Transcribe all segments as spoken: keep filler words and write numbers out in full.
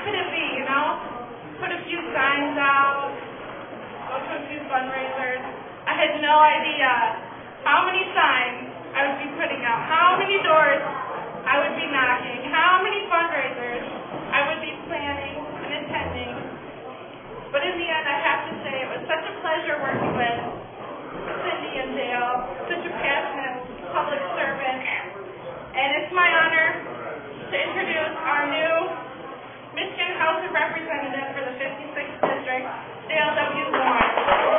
could it be, you know? Put a few signs out, go to a few fundraisers. I had no idea how many signs I would be putting out, how many doors I would be knocking, how many fundraisers I would be planning and attending. But in the end, I have to say, it was such a pleasure working with Cindy and Dale, such a passionate public servant. And it's my honor to introduce our new Michigan House of Representatives for the fifty-sixth District, Dale W. Zorn.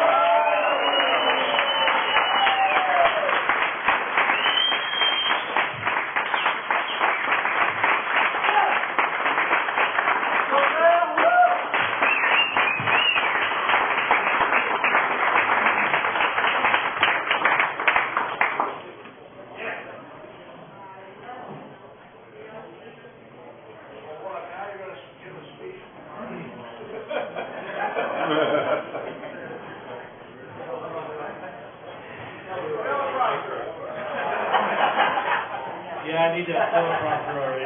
Yeah, I need that teleprompter already.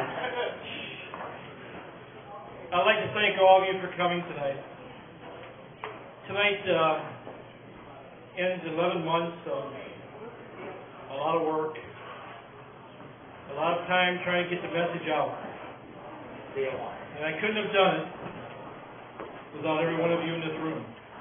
I'd like to thank all of you for coming tonight. Tonight uh, ends eleven months of a lot of work, a lot of time trying to get the message out. And I couldn't have done it without every one of you in this room.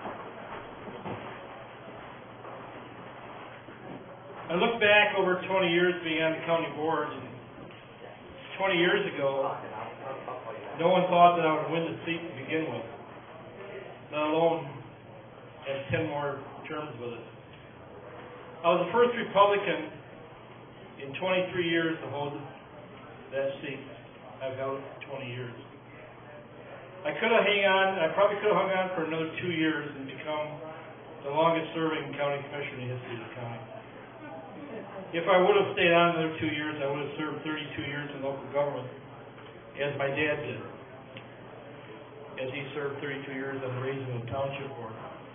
I look back over twenty years being on the county board, and twenty years ago, no one thought that I would win the seat to begin with, let alone have ten more terms with it. I was the first Republican in twenty-three years to hold that seat. I've held it for twenty years. I could have hung on, I probably could have hung on for another two years and become the longest serving county commissioner in the history of the county. If I would have stayed on another two years, I would have served thirty-two years in local government, as my dad did, as he served thirty-two years on the Raisinwood Township Board.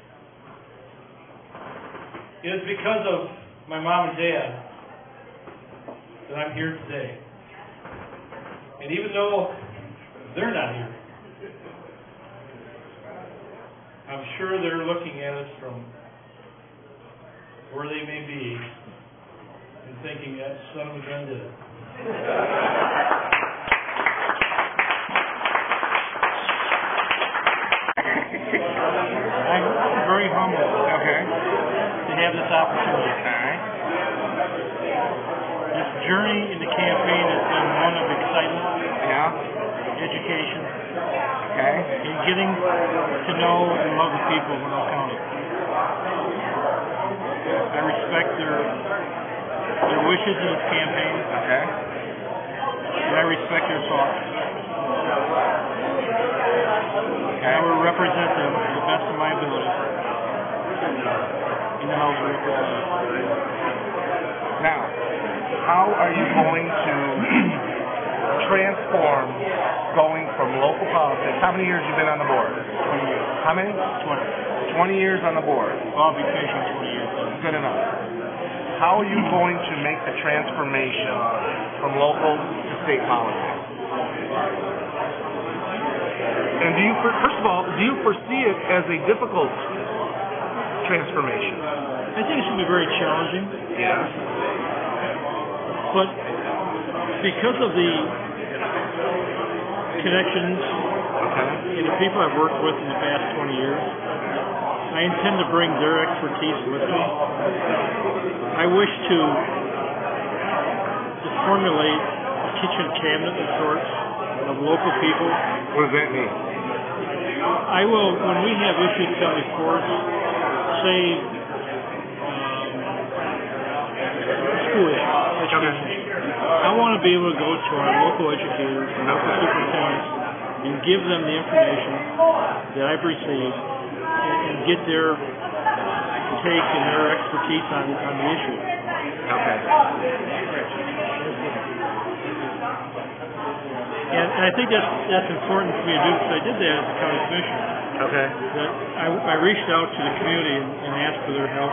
It is because of my mom and dad that I'm here today. And even though they're not here, I'm sure they're looking at us from where they may be and thinking that son of a gun did it. I'm very humbled, okay, to have this opportunity. Right. This journey in the campaign has been one of excitement, yeah, education, okay, and getting to know and love the people of Monroe County. I respect their their wishes in this campaign, okay, and I respect their thoughts. Okay. I will represent them to the best of my ability in the House of Representatives. Now, how are you going to transform going from local politics? How many years have you been on the board? twenty years. How many? twenty. twenty years on the board. I'll be finishing twenty years. Good enough. How are you going to make the transformation from local to state politics? And do you, first of all, do you foresee it as a difficult transformation? I think it's going to be very challenging. Yeah. But because of the connections okay. and the people I've worked with in the past twenty years, I intend to bring their expertise with me. I wish to, to formulate a kitchen cabinet of sorts of local people. What does that mean? I will, when we have issues come before us, say, um, school education. I want to be able to go to our local educators and local superintendents and give them the information that I've received and, and get their take and their expertise on, on the issue. Okay. And, and I think that's that's important for me to do because I did that as a county commissioner. Okay. That I, I reached out to the community and, and asked for their help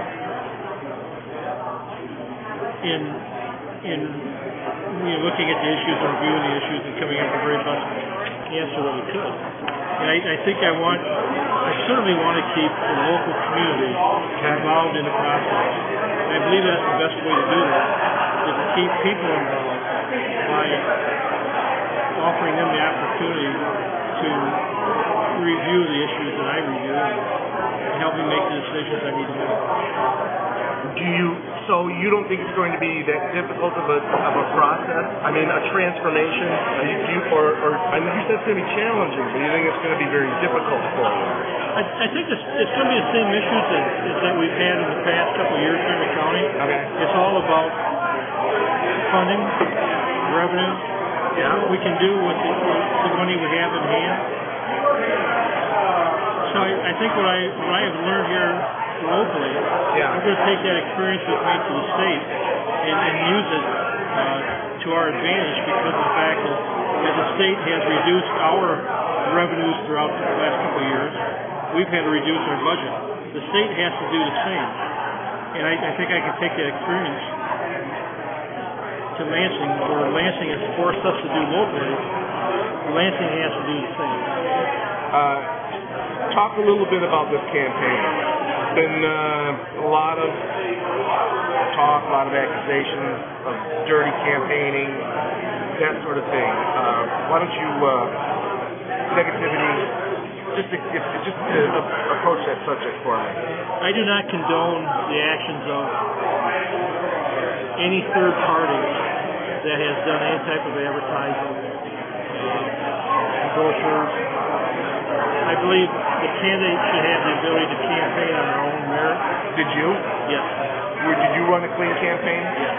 in in you know, looking at the issues and reviewing the issues and coming up with very best answer that we could. And I, I think I want, I certainly want to keep the local community involved in the process. And I believe that's the best way to do that, is to keep people involved by offering them the opportunity to review the issues that I review and help me make the decisions I need to make. Do you, so you don't think it's going to be that difficult of a, of a process? I mean, a transformation, are you, do you, or, or, I mean, you said it's going to be challenging, but you think it's going to be very difficult for you? I, I think it's, it's going to be the same issues that, that we've had in the past couple of years here in the county. Okay. It's all about funding, revenue, Yeah. what we can do with the, the money we have in hand. So I, I think what I what I have learned here locally, Yeah. I'm going to take that experience with me to the state and, and use it uh, to our advantage, because of the fact that as the state has reduced our revenues throughout the last couple of years, we've had to reduce our budget. The state has to do the same. And I, I think I can take that experience to Lansing, where Lansing has forced us to do locally. Lansing has to do the same. Uh, talk a little bit about this campaign. There's been uh, a lot of talk, a lot of accusations of dirty campaigning, that sort of thing. Uh, why don't you, uh, negativity, just to, if, just to uh, approach that subject for me. I do not condone the actions of any third party that has done any type of advertising, uh, brochures. I believe the candidate should have the ability to campaign on their own merit. Did you? Yes. Were, did you run a clean campaign? Yes.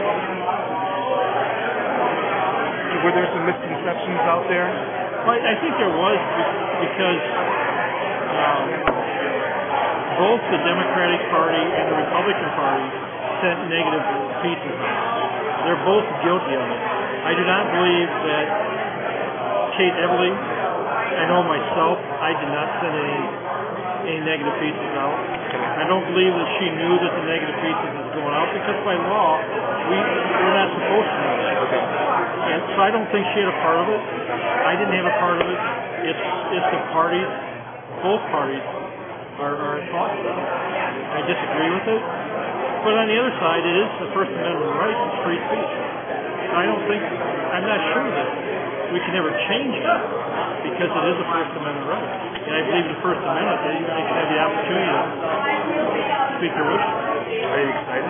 Were there some misconceptions out there? Well, I think there was, because um, both the Democratic Party and the Republican Party sent negative pieces out. They're both guilty of it. I do not believe that Kate Ebli, I know myself, I did not send any, any negative pieces out. I don't believe that she knew that the negative pieces was going out, because by law, we, we're not supposed to know that. Okay. And so I don't think she had a part of it. I didn't have a part of it. It's, it's the parties, both parties are, are at fault. I disagree with it. But on the other side, it is the First Amendment right, it's free speech. I don't think, I'm not sure that we can ever change it, because it is a First Amendment right. And I believe in the First Amendment that you can have the opportunity to speak your wishes. Are you excited?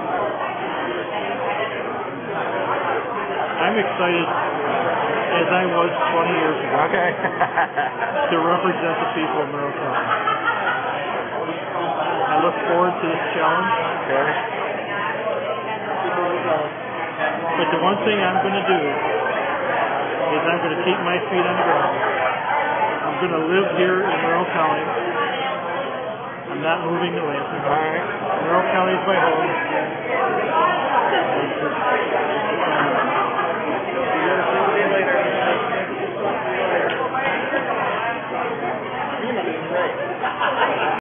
I'm excited, as I was twenty years ago, Okay. to represent the people of Monroe County. I look forward to this challenge. Okay. But the one thing I'm going to do is I'm going to keep my feet on the ground. I'm going to live here in Monroe County. I'm not moving to Lansing. All right. Monroe County is my home.